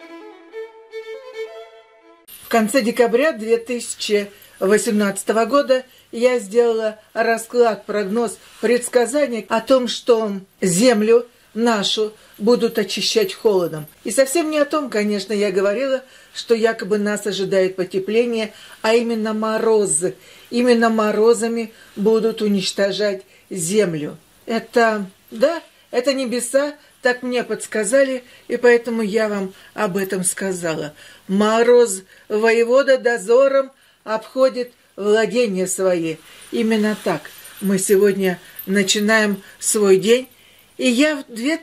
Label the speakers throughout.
Speaker 1: В конце декабря 2018 года я сделала расклад, прогноз, предсказание о том, что землю нашу будут очищать холодом. И совсем не о том, конечно, я говорила, что якобы нас ожидает потепление, а именно морозы. Именно морозами будут уничтожать землю. Это небеса, так мне подсказали, и поэтому я вам об этом сказала. Мороз воевода дозором обходит владения свои. Именно так мы сегодня начинаем свой день. И я в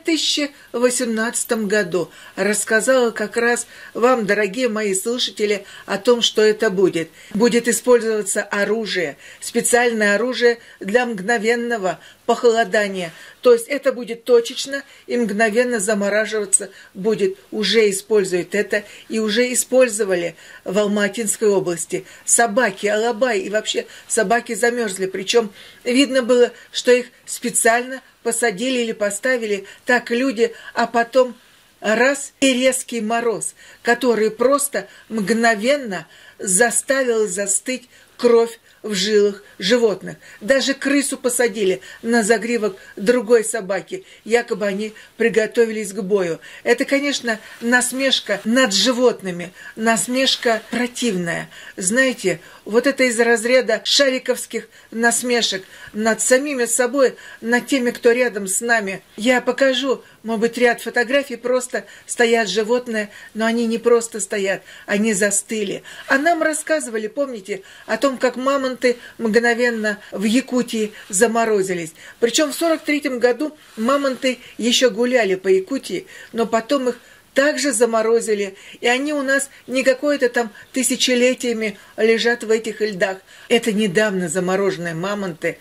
Speaker 1: 2018 году рассказала как раз вам, дорогие мои слушатели, о том, что это будет. Будет использоваться оружие, специальное оружие для мгновенного похолодания. То есть это будет точечно и мгновенно замораживаться будет. Уже используют это и уже использовали в Алматинской области. Собаки, алабай и вообще собаки замерзли. Причем видно было, что их специально посадили или поставили так люди, а потом раз и резкий мороз, который просто мгновенно заставил застыть кровь в жилах животных. Даже крысу посадили на загривок другой собаки. Якобы они приготовились к бою. Это, конечно, насмешка над животными. Насмешка противная. Знаете, вот это из разряда шариковских насмешек над самими собой, над теми, кто рядом с нами. Я покажу, может быть, ряд фотографий, просто стоят животные, но они не просто стоят, они застыли. А нам рассказывали, помните, о том, как мамонты мгновенно в Якутии заморозились. Причем в 1943 году мамонты еще гуляли по Якутии, но потом их также заморозили, и они у нас не какое-то там тысячелетиями лежат в этих льдах. Это недавно замороженные мамонты,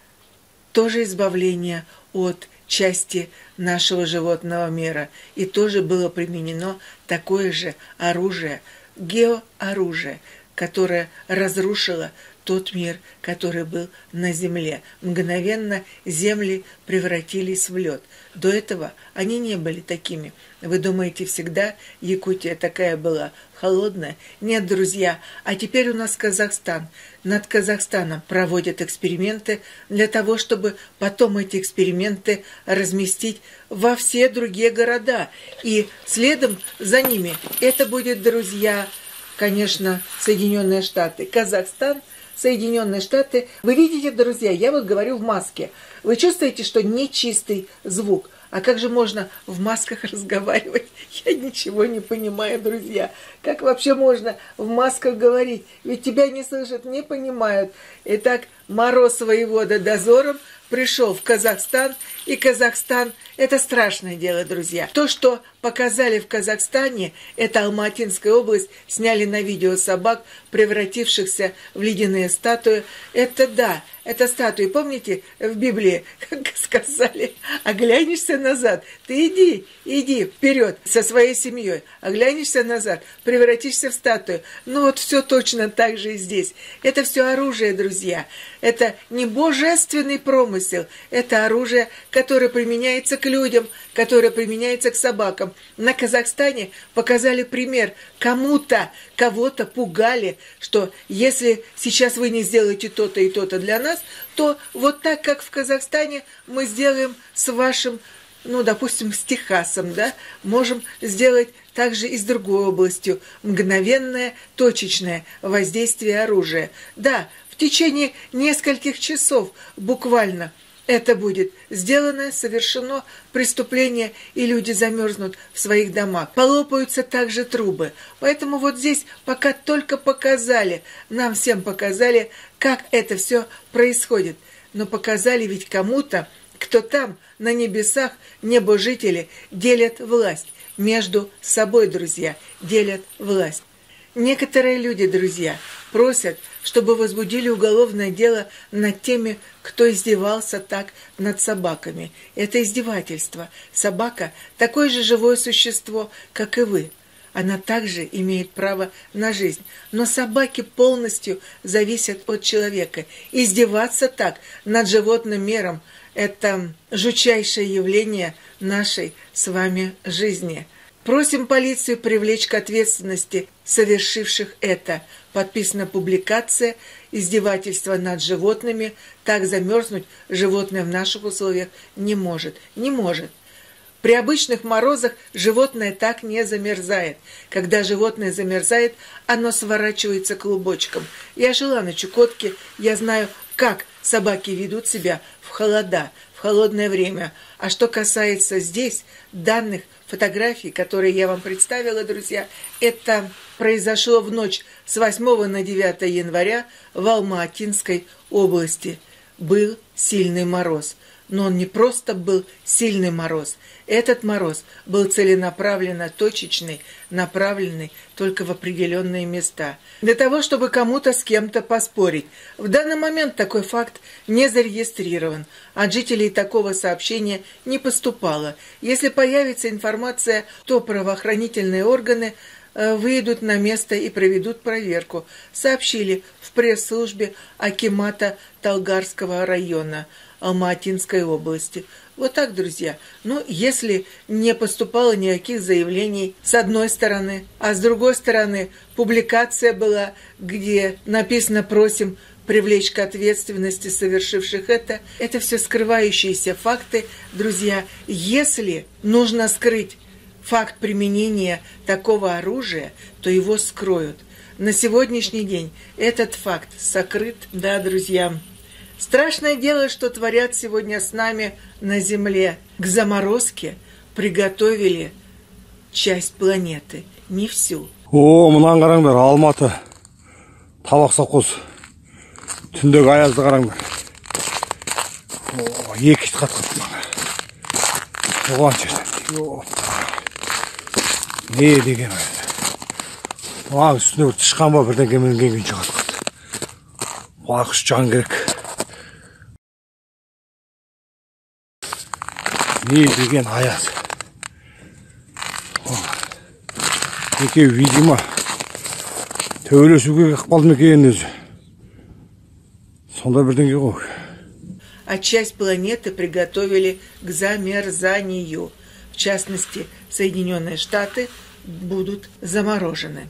Speaker 1: тоже избавление от части нашего животного мира. И тоже было применено такое же оружие, геооружие, которое разрушило тот мир, который был на земле. Мгновенно земли превратились в лед. До этого они не были такими. Вы думаете, всегда Якутия такая была холодная? Нет, друзья. А теперь у нас Казахстан. Над Казахстаном проводят эксперименты для того, чтобы потом эти эксперименты разместить во все другие города. И следом за ними это будет, друзья, конечно, Соединенные Штаты. Казахстан, Соединенные Штаты. Вы видите, друзья, я вот говорю в маске. Вы чувствуете, что нечистый звук? А как же можно в масках разговаривать? Я ничего не понимаю, друзья. Как вообще можно в масках говорить? Ведь тебя не слышат, не понимают. Итак, мороз воевода дозором пришел в Казахстан, и Казахстан – это страшное дело, друзья. То, что показали в Казахстане, это Алматинская область, сняли на видео собак, превратившихся в ледяные статуи. Это да, это статуи. Помните, в Библии, как сказали, оглянешься назад, ты иди вперед со своей семьей, оглянешься назад, превратишься в статую. Ну вот все точно так же и здесь. Это все оружие, друзья. Это не божественный промысел, это оружие, которое применяется к людям, которое применяется к собакам. На Казахстане показали пример. Кого-то пугали, что если сейчас вы не сделаете то-то и то-то для нас, то вот так, как в Казахстане, мы сделаем с вашим, допустим, с Техасом, да, можем сделать также и с другой областью. Мгновенное, точечное воздействие оружия. Да, в течение нескольких часов буквально это будет сделано, совершено преступление, и люди замерзнут в своих домах. Полопаются также трубы. Поэтому вот здесь пока только показали, нам всем показали, как это все происходит. Но показали ведь кому-то, кто там, на небесах, небожители, делят власть. Между собой, друзья, делят власть. Некоторые люди, друзья, просят, чтобы возбудили уголовное дело над теми, кто издевался так над собаками. Это издевательство. Собака – такое же живое существо, как и вы. Она также имеет право на жизнь. Но собаки полностью зависят от человека. Издеваться так над животным миром – это жутчайшее явление нашей с вами жизни. Просим полицию привлечь к ответственности совершивших это. Подписана публикация «Издевательство над животными». Так замерзнуть животное в наших условиях не может. Не может. При обычных морозах животное так не замерзает. Когда животное замерзает, оно сворачивается клубочком. Я жила на Чукотке, я знаю, как собаки ведут себя в холода, в холодное время. А что касается здесь данных фотографий, которые я вам представила, друзья, это произошло в ночь с 8 на 9 января в Алма-Атинской области. Был сильный мороз. Но он не просто был сильный мороз. Этот мороз был целенаправленно точечный, направленный только в определенные места. Для того, чтобы кому-то с кем-то поспорить. В данный момент такой факт не зарегистрирован. От жителей такого сообщения не поступало. Если появится информация, то правоохранительные органы выйдут на место и проведут проверку, сообщили в пресс-службе акимата Талгарского района Алма-Атинской области. Вот так, друзья. Ну, если не поступало никаких заявлений с одной стороны, а с другой стороны публикация была, где написано «Просим привлечь к ответственности совершивших это все скрывающиеся факты, друзья. Если нужно скрыть факт применения такого оружия, то его скроют. На сегодняшний день этот факт сокрыт. Да, друзья. Страшное дело, что творят сегодня с нами на Земле. К заморозке приготовили часть планеты, не всю.
Speaker 2: Мынаны қараңдар, Алматы, Табақ совхоз. Түндегі аязды қараңдар. Екі ит қатқан. Оған жерден. Не деген ай. Үстіне бір тышқан ба бірден кемінген күн шығады. Уақыш жан керек. Не деген аяз. Екеуі, видимо, төбелесуге ықпал ма екен өзі. Сонда бірдеңе ғой.
Speaker 1: А часть планеты приготовили к замерзанию. В частности, Соединенные Штаты будут заморожены.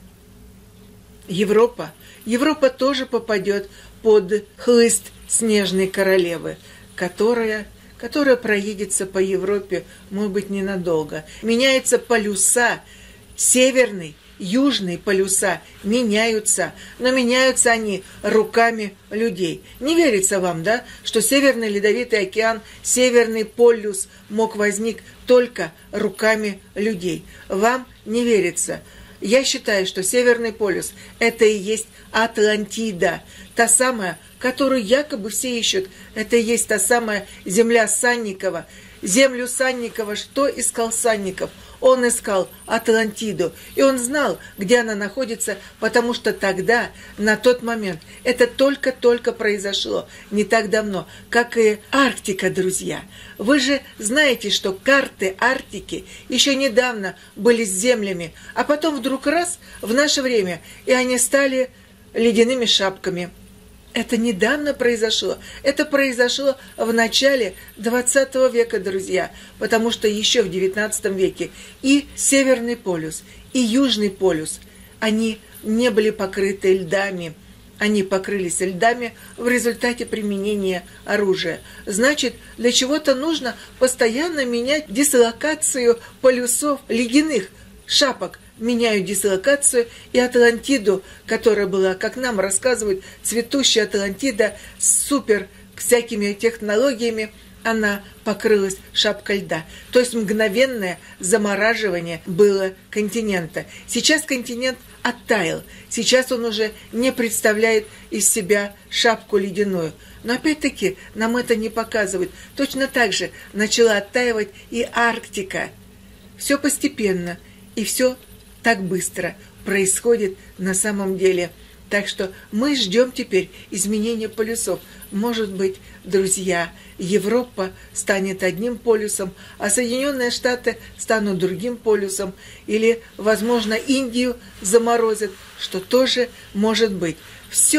Speaker 1: Европа тоже попадет под хлыст снежной королевы, которая проедется по Европе, может быть, ненадолго. Меняются полюса, северный, южные полюса меняются, но меняются они руками людей. Не верится вам, да, что Северный Ледовитый океан, Северный полюс мог возник только руками людей? Вам не верится. Я считаю, что Северный полюс – это и есть Атлантида, та самая, которую якобы все ищут. Это и есть та самая земля Санникова. Землю Санникова что искал Санников? Он искал Атлантиду, и он знал, где она находится, потому что тогда, на тот момент, это только-только произошло, не так давно, как и Арктика, друзья. Вы же знаете, что карты Арктики еще недавно были с землями, а потом вдруг раз, в наше время, и они стали ледяными шапками. Это недавно произошло. Это произошло в начале 20 века, друзья. Потому что еще в 19 веке и Северный полюс, и Южный полюс, они не были покрыты льдами. Они покрылись льдами в результате применения оружия. Значит, для чего-то нужно постоянно менять дислокацию полюсов ледяных шапок. Меняют дислокацию, и Атлантиду, которая была, как нам рассказывают, цветущая Атлантида с супер всякими технологиями, она покрылась шапкой льда. То есть мгновенное замораживание было континента. Сейчас континент оттаял. Сейчас он уже не представляет из себя шапку ледяную. Но опять-таки нам это не показывают. Точно так же начала оттаивать и Арктика. Все постепенно, и все так быстро происходит на самом деле. Так что мы ждем теперь изменения полюсов. Может быть, друзья, Европа станет одним полюсом, а Соединенные Штаты станут другим полюсом. Или, возможно, Индию заморозят, что тоже может быть. Все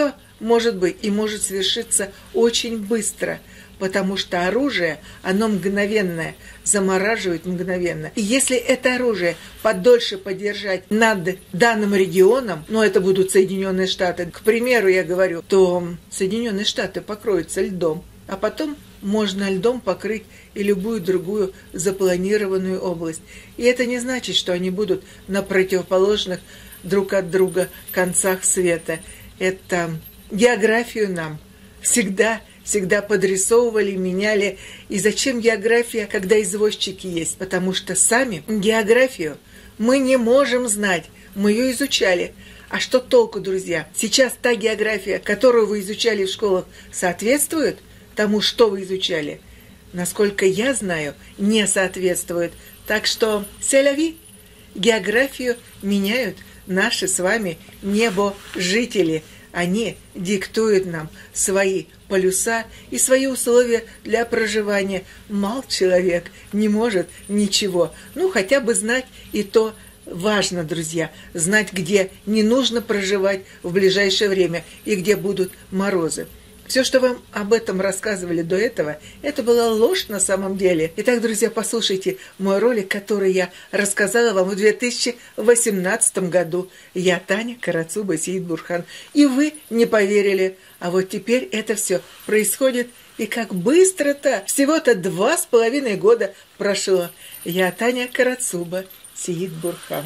Speaker 1: может быть и может совершиться очень быстро, потому что оружие, оно мгновенное, замораживает мгновенно. И если это оружие подольше подержать над данным регионом, ну, это будут Соединенные Штаты, к примеру, я говорю, то Соединенные Штаты покроются льдом, а потом можно льдом покрыть и любую другую запланированную область. И это не значит, что они будут на противоположных друг от друга концах света. Это географию нам всегда подрисовывали, меняли. И зачем география, когда извозчики есть? Потому что сами географию мы не можем знать. Мы ее изучали. А что толку, друзья? Сейчас та география, которую вы изучали в школах, соответствует тому, что вы изучали? Насколько я знаю, не соответствует. Так что селяви, географию меняют наши с вами небожители. Они диктуют нам свои полюса и свои условия для проживания. Мал человек не может ничего. Ну, хотя бы знать, и то важно, друзья, знать, где не нужно проживать в ближайшее время и где будут морозы. Все, что вам об этом рассказывали до этого, это была ложь на самом деле. Итак, друзья, послушайте мой ролик, который я рассказала вам в 2018 году. Я Таня Карацуба Сеидбурхан. И вы не поверили. А вот теперь это все происходит. И как быстро-то! Всего-то 2,5 года прошло. Я Таня Карацуба Сеидбурхан.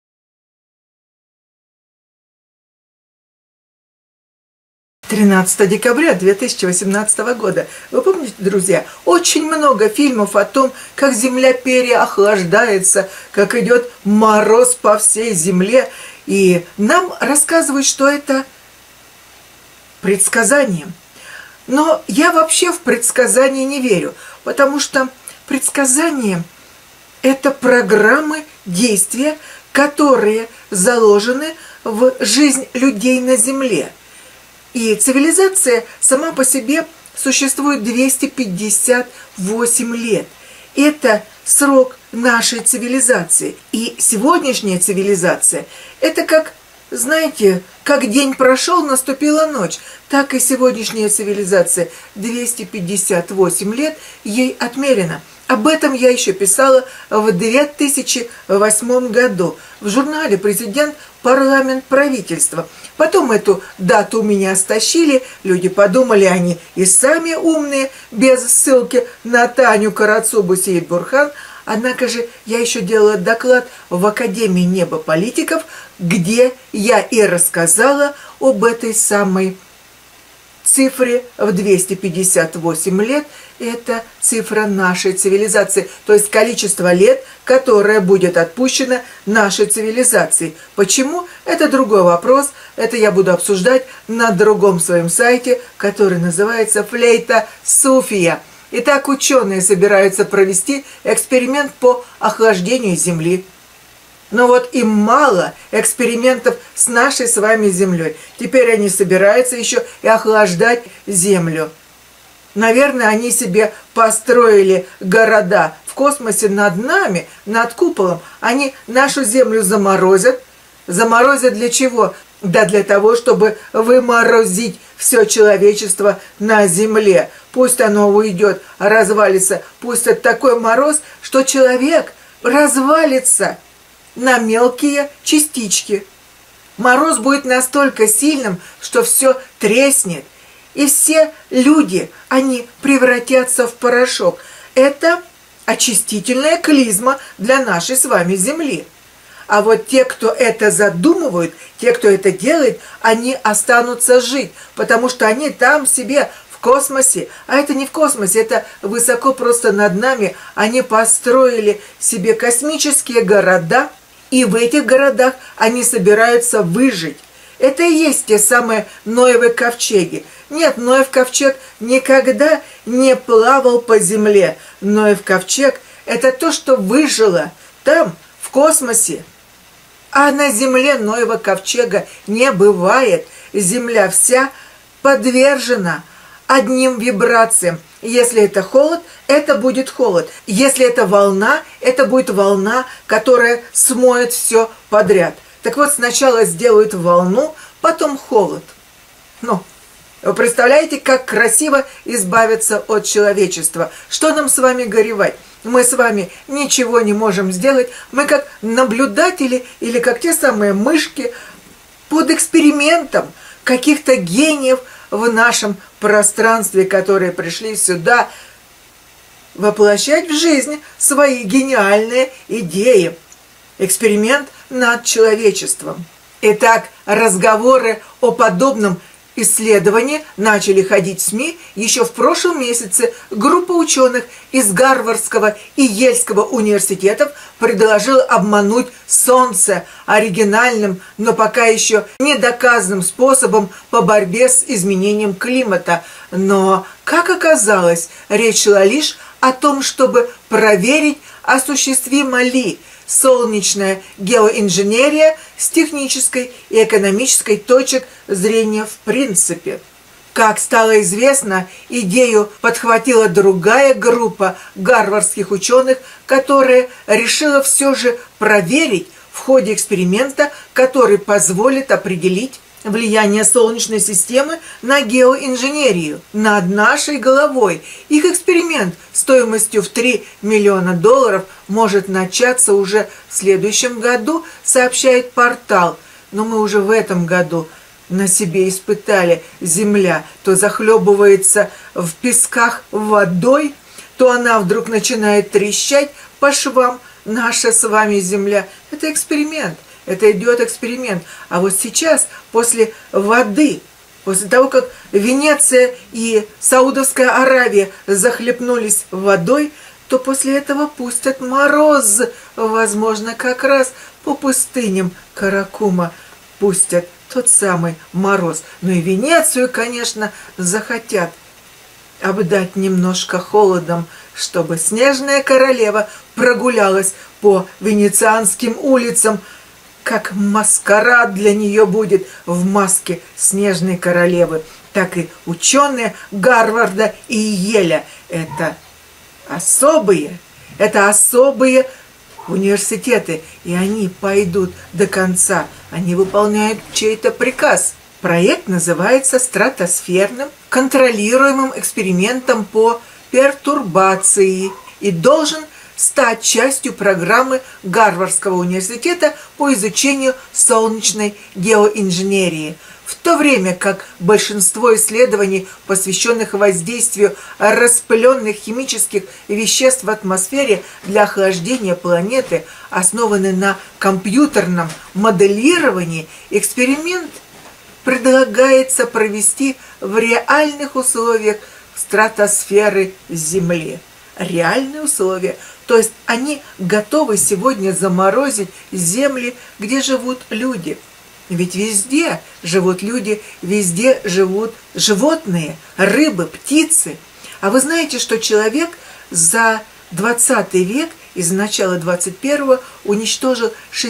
Speaker 1: 13 декабря 2018 года. Вы помните, друзья, очень много фильмов о том, как земля переохлаждается, как идет мороз по всей земле. И нам рассказывают, что это предсказание. Но я вообще в предсказания не верю, потому что предсказания – это программы действия, которые заложены в жизнь людей на земле. И цивилизация сама по себе существует 258 лет. Это срок нашей цивилизации. И сегодняшняя цивилизация – это как, знаете, как день прошел, наступила ночь. Так и сегодняшняя цивилизация 258 лет ей отмерено. Об этом я еще писала в 2008 году в журнале «Президент, парламент, правительство». Потом эту дату у меня стащили, люди подумали, они и сами умные, без ссылки на Таню Карацубу Сеидбурхан. Однако же я еще делала доклад в Академии неба политиков, где я и рассказала об этой самой цифре в 258 лет. Это цифра нашей цивилизации, то есть количество лет, которое будет отпущено нашей цивилизации. Почему? Это другой вопрос. Это я буду обсуждать на другом своем сайте, который называется «Флейта Суфия». Итак, ученые собираются провести эксперимент по охлаждению Земли. Но вот им мало экспериментов с нашей с вами Землей. Теперь они собираются еще и охлаждать Землю. Наверное, они себе построили города в космосе над нами, над куполом. Они нашу Землю заморозят. Заморозят для чего? Да для того, чтобы выморозить все человечество на Земле. Пусть оно уйдет, развалится. Пусть это такой мороз, что человек развалится на мелкие частички. Мороз будет настолько сильным, что все треснет. И все люди, они превратятся в порошок. Это очистительная клизма для нашей с вами Земли. А вот те, кто это задумывают, те, кто это делает, они останутся жить, потому что они там себе в космосе, а это не в космосе, это высоко просто над нами, они построили себе космические города, и в этих городах они собираются выжить. Это и есть те самые Ноевы ковчеги. Нет, Ноев ковчег никогда не плавал по земле. Ноев ковчег – это то, что выжило там, в космосе. А на земле Ноева ковчега не бывает. Земля вся подвержена одним вибрациям. Если это холод, это будет холод. Если это волна, это будет волна, которая смоет все подряд. Так вот, сначала сделают волну, потом холод. Ну, Вы представляете, как красиво избавиться от человечества? Что нам с вами горевать? Мы с вами ничего не можем сделать. Мы как наблюдатели или как те самые мышки под экспериментом каких-то гениев в нашем пространстве, которые пришли сюда воплощать в жизнь свои гениальные идеи. Эксперимент над человечеством. Итак, разговоры о подобном исследовании начали ходить в СМИ еще в прошлом месяце. Группа ученых из Гарвардского и Ельского университетов предложила обмануть Солнце оригинальным, но пока еще недоказанным способом по борьбе с изменением климата. Но, как оказалось, речь шла лишь о том, чтобы проверить, осуществима ли солнечная геоинженерия с технической и экономической точек зрения в принципе. Как стало известно, идею подхватила другая группа гарвардских ученых, которая решила все же проверить в ходе эксперимента, который позволит определить влияние Солнечной системы на геоинженерию над нашей головой. Их эксперимент стоимостью в $3 миллиона может начаться уже в следующем году, сообщает портал. Но мы уже в этом году на себе испытали. Земля то захлебывается в песках водой, то она вдруг начинает трещать по швам. Наша с вами земля – это эксперимент. Это идет эксперимент. А вот сейчас, после воды, после того, как Венеция и Саудовская Аравия захлебнулись водой, то после этого пустят мороз. Возможно, как раз по пустыням Каракума пустят тот самый мороз. Ну и Венецию, конечно, захотят обдать немножко холодом, чтобы снежная королева прогулялась по венецианским улицам, как маскарад для нее будет в маске снежной королевы. Так и ученые Гарварда и Еля – это особые университеты, и они пойдут до конца, они выполняют чей-то приказ. Проект называется стратосферным контролируемым экспериментом по пертурбации и должен стать частью программы Гарвардского университета по изучению солнечной геоинженерии. В то время как большинство исследований, посвященных воздействию распыленных химических веществ в атмосфере для охлаждения планеты, основаны на компьютерном моделировании, эксперимент предлагается провести в реальных условиях стратосферы Земли. Реальные условия. То есть они готовы сегодня заморозить земли, где живут люди. Ведь везде живут люди, везде живут животные, рыбы, птицы. А вы знаете, что человек за 20 век, из начала 21-го, уничтожил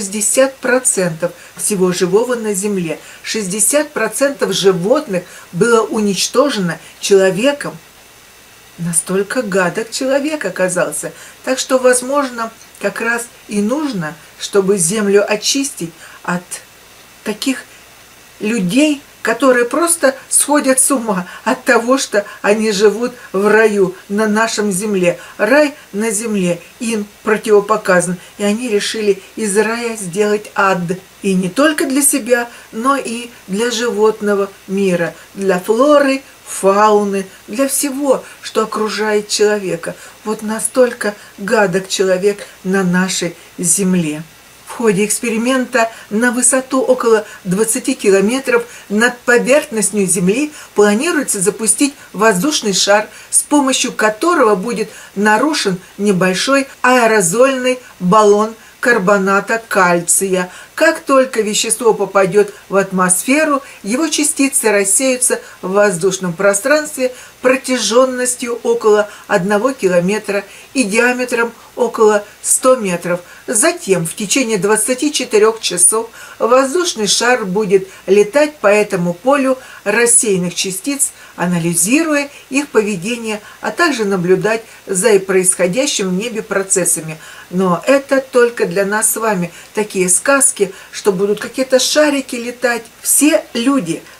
Speaker 1: 60% всего живого на Земле. 60% животных было уничтожено человеком. Настолько гадок человек оказался. Так что, возможно, как раз и нужно, чтобы Землю очистить от таких людей, которые просто сходят с ума от того, что они живут в раю на нашем земле. Рай на земле им противопоказан. И они решили из рая сделать ад. И не только для себя, но и для животного мира, для флоры, фауны, для всего, что окружает человека. Вот настолько гадок человек на нашей земле. В ходе эксперимента на высоту около 20 километров над поверхностью Земли планируется запустить воздушный шар, с помощью которого будет нарушен небольшой аэрозольный баллон карбоната кальция. Как только вещество попадет в атмосферу, его частицы рассеются в воздушном пространстве протяженностью около 1 километра и диаметром около 100 метров. Затем в течение 24 часов воздушный шар будет летать по этому полю рассеянных частиц, анализируя их поведение, а также наблюдать за происходящими в небе процессами. Но это только для нас с вами такие сказки, что будут какие-то шарики летать. Все люди,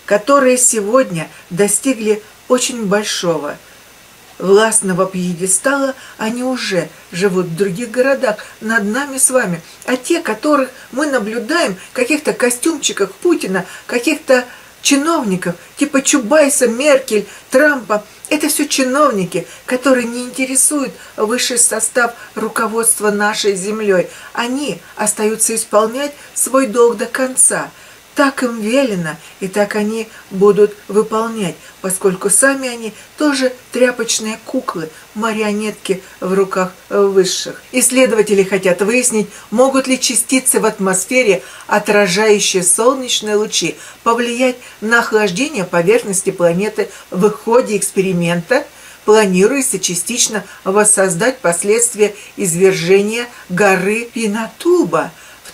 Speaker 1: которые сегодня достигли очень большого властного пьедестала, они уже живут в других городах над нами с вами. А те, которых мы наблюдаем, каких-то костюмчиках Путина, каких-то чиновников, типа Чубайса, Меркель, Трампа, это все чиновники, которые не интересуют высший состав руководства нашей землей. Они остаются исполнять свой долг до конца. Так им велено, и так они будут выполнять, поскольку сами они тоже тряпочные куклы, марионетки в руках высших. Исследователи хотят выяснить, могут ли частицы в атмосфере, отражающие солнечные лучи, повлиять на охлаждение поверхности планеты. В ходе эксперимента планируется частично воссоздать последствия извержения горы Пинатуба в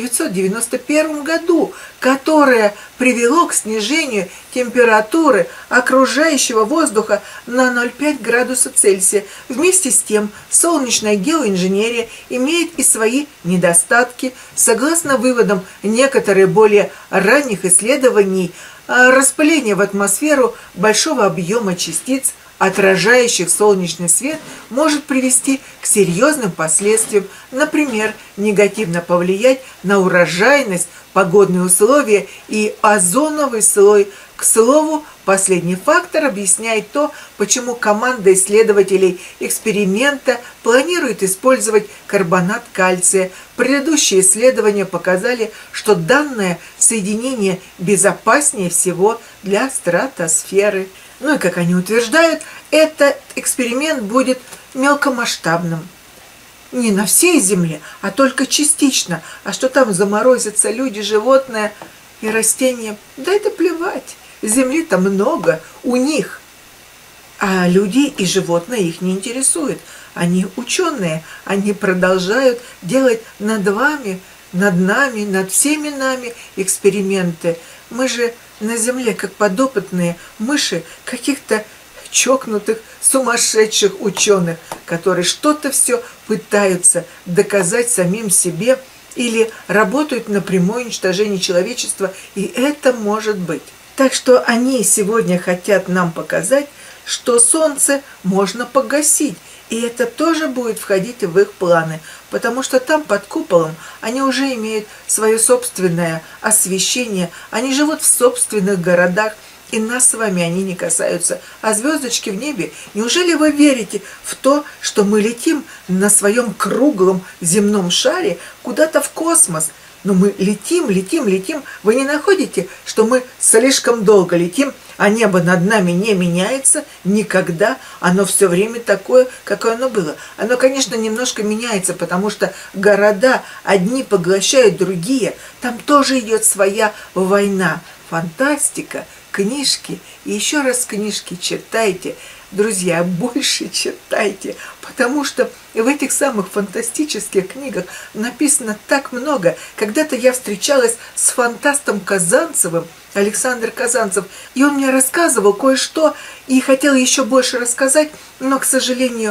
Speaker 1: 1991 году, которое привело к снижению температуры окружающего воздуха на 0,5 градуса Цельсия. Вместе с тем, солнечная геоинженерия имеет и свои недостатки. Согласно выводам некоторых более ранних исследований, распыление в атмосферу большого объема частиц, отражающих солнечный свет, может привести к серьезным последствиям, например, негативно повлиять на урожайность, погодные условия и озоновый слой. К слову, последний фактор объясняет то, почему команда исследователей эксперимента планирует использовать карбонат кальция. Предыдущие исследования показали, что данное соединение безопаснее всего для стратосферы. Ну и, как они утверждают, этот эксперимент будет мелкомасштабным. Не на всей Земле, а только частично. А что там заморозятся люди, животные и растения? Да это плевать. Земли-то много у них. А люди и животные их не интересуют. Они ученые, они продолжают делать над вами, над нами, над всеми нами эксперименты. Мы же на Земле, как подопытные мыши каких-то чокнутых, сумасшедших ученых, которые что-то все пытаются доказать самим себе или работают на прямое уничтожение человечества, и это может быть. Так что они сегодня хотят нам показать, что Солнце можно погасить, и это тоже будет входить в их планы, потому что там под куполом они уже имеют свое собственное освещение, они живут в собственных городах, и нас с вами они не касаются. А звездочки в небе, неужели вы верите в то, что мы летим на своем круглом земном шаре куда-то в космос? Но мы летим, летим, летим. Вы не находите, что мы слишком долго летим, а небо над нами не меняется никогда? Оно все время такое, какое оно было. Оно, конечно, немножко меняется, потому что города одни поглощают другие. Там тоже идет своя война. Фантастика, книжки и еще раз книжки читайте. Друзья, больше читайте, потому что в этих самых фантастических книгах написано так много. Когда-то я встречалась с фантастом Казанцевым, Александр Казанцев, и он мне рассказывал кое-что и хотел еще больше рассказать, но, к сожалению,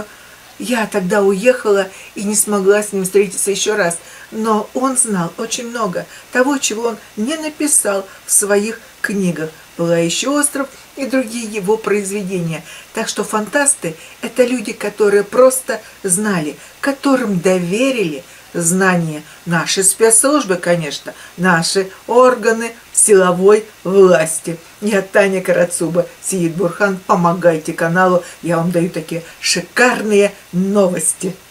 Speaker 1: я тогда уехала и не смогла с ним встретиться еще раз. Но он знал очень много того, чего он не написал в своих книгах. «Пылающий остров» и другие его произведения. Так что фантасты – это люди, которые просто знали, которым доверили знания. Наши спецслужбы, конечно, наши органы силовой власти. Я Таня Карацуба, Сеид Бурхан. Помогайте каналу, я вам даю такие шикарные новости.